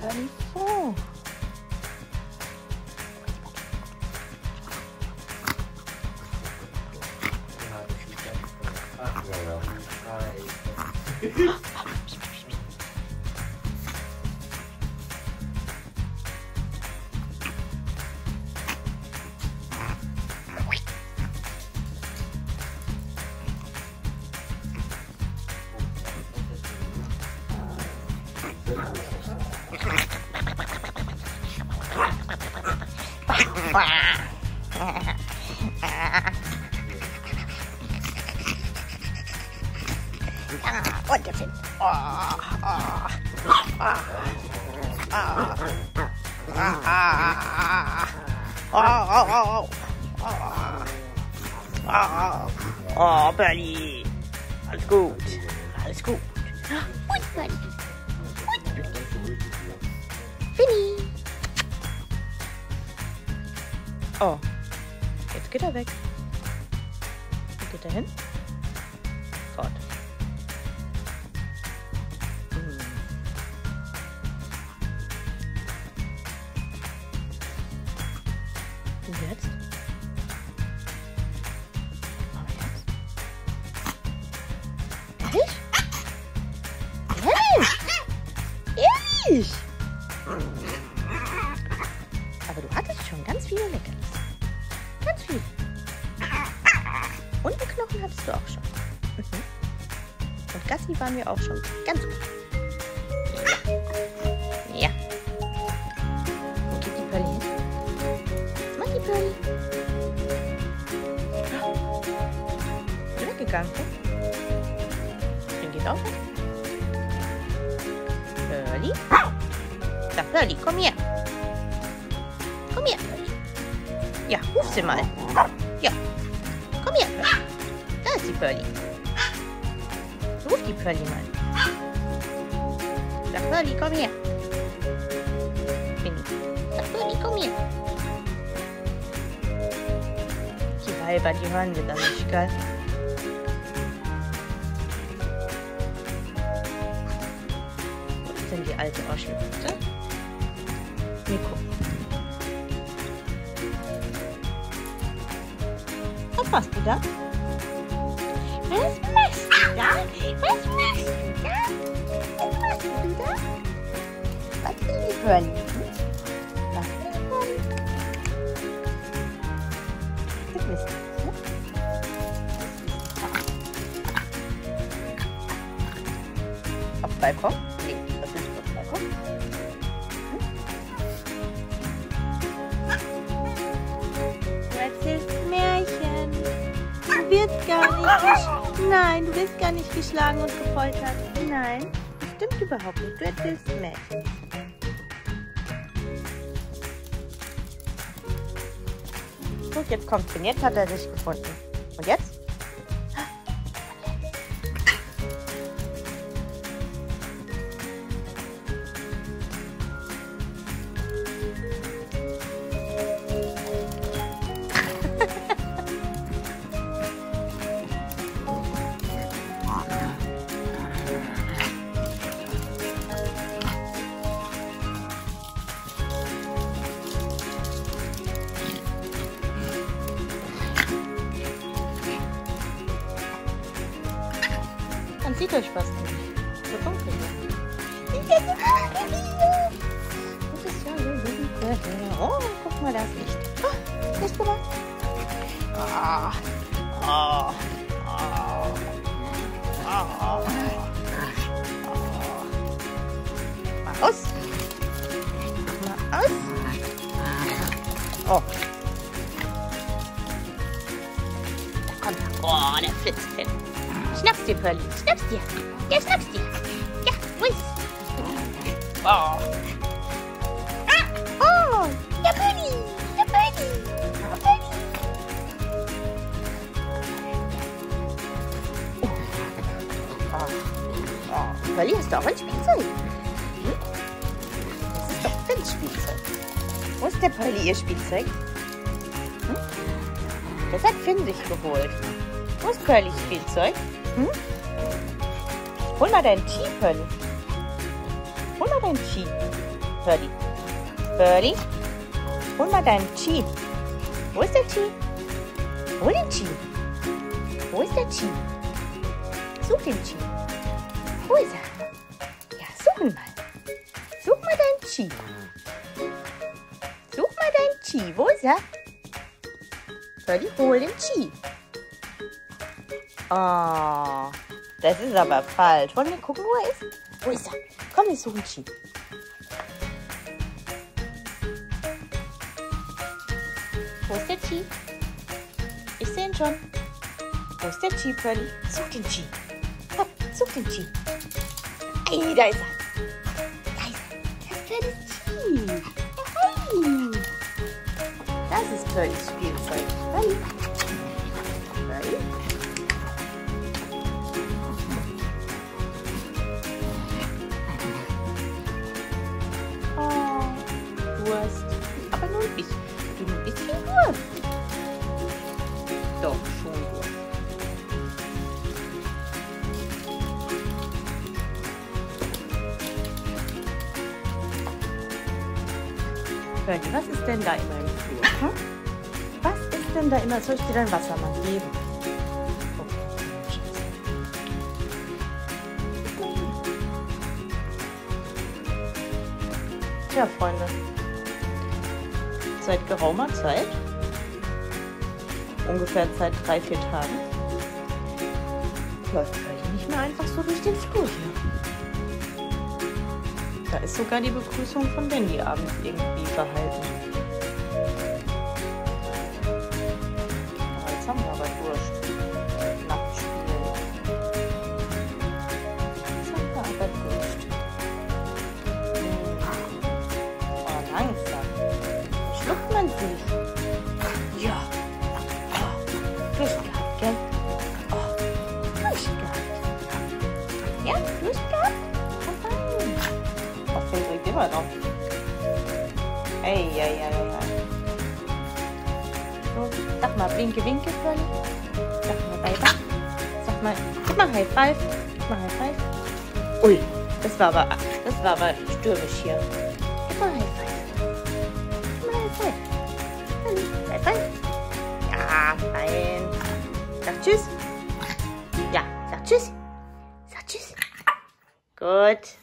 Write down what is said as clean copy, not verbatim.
Pearly vor? Und der Film. Oh, Pearly. Alles gut. Alles gut. Und Pearly. Finny. Oh, jetzt geht er weg. Wo geht er hin? Fort. Und jetzt? Aber jetzt? Ehrlich? Ehrlich? Ehrlich? Aber du hattest schon ganz viele Leckerlis. Ganz viel. Und einen Knochen hattest du auch schon. Und Gassi waren wir auch schon ganz gut. Ja. Wo geht die Pearly hin? Was macht die Pearly? Ist weggegangen. Den geht auch weg. Pearly? Sag Pearly, komm her. Komm her, Pearly. Ja, ruf sie mal. Ja. Komm her, Pearly. Da ist die Pearly. Ruf die Pearly mal. Sag Pearly, komm her. Sag Pearly, komm her. Die Weiber, die hören wir dann nicht, gell? Wo ist denn die alte Oschi? Wir gucken. Was machst du da? Was machst du da? Was machst du da? Was machst du da? Was will die Pearly? Was will die Pearly? Das wisst ihr, ne? Auf dem Balkon? Nee, was ist auf dem Balkon? Du erzählst Märchen. Du wirst gar nicht Nein, du wirst gar nicht geschlagen und gefoltert. Nein, das stimmt überhaupt nicht. Du erzählst Märchen. Gut, jetzt kommt's hin. Jetzt hat er sich gefunden. Und jetzt? Man sieht euch fast nicht. So dunkel hier. Das ist ja so dunkel. Oh, guck mal, da ist Licht. Oh, siehst du das? Oh, oh, oh, oh, oh. Mal aus. Mal aus. Oh. Da kommt er. Oh, der flitzt hin. Schnapp's dir, Pearly. Schnapp's dir. Ja, schnapp's dir. Ja, wo ist es? Oh. Ah, oh, der Pearly. Der Pearly. Der Pearly. Oh. Oh. Pearly, hast du auch ein Spielzeug? Hm? Das ist doch Finns Spielzeug. Wo ist der Pearly, ihr Spielzeug? Hm? Das hat Finn sich geholt. Wo ist Pearlys Spielzeug? Hm? Hol mal dein Tee, Pearly. Hol mal dein Tee. Pearly. Pearly, hol mal deinen Chi. Wo ist der Chi? Hol den Chi. Wo ist der Chi? Such den Chi. Wo ist er? Ja, such ihn mal. Such mal deinen Chi. Such mal deinen Chi. Wo ist er? Pearly, hol den Chi. Oh, das ist aber falsch. Wollen wir gucken, wo er ist? Wo ist er? Komm, wir suchen Chi. Wo ist der Chi? Ich sehe ihn schon. Wo ist der Chi, Pearly? Such den Chi. Komm, such den Chi. Ey, da ist er. Da ist er. Das ist Pearlys Chi. Hey. Das ist Pearlys Spielzeug. Pearly. Pearly. Oh, Durst. Aber nur ein bisschen. Du ein bisschen Durst. Doch, schon Durst. Pearly, was ist denn da immer im Flur? Hm? Was ist denn da immer? Soll ich dir dein Wasser mal geben? Oh, tja, Freunde. Seit geraumer Zeit, ungefähr seit 3-4 Tagen, läuft Pearly nicht mehr einfach so durch den Flur hier. Da ist sogar die Begrüßung von Wendy abends irgendwie verhalten. Jetzt haben wir aber Durst. Nackt spielen. Jetzt haben wir aber Durst. Oh, langsam. Schluckt man sich. Ja. Oh, Durst gehabt, gell? Oh, Durst gehabt. Ja, Durst gehabt? Immer noch. Ey. So, sag mal, blinke, winke, Pearly. Sag mal, bye. Sag mal, gib mal High Five. Gib mal High Five. Ui, das war aber stürmisch hier. Gib mal High Five. Gib mal High Five. Pearly, High Five. Ja, fein. Sag Tschüss. Ja, sag Tschüss. Sag Tschüss. Gut.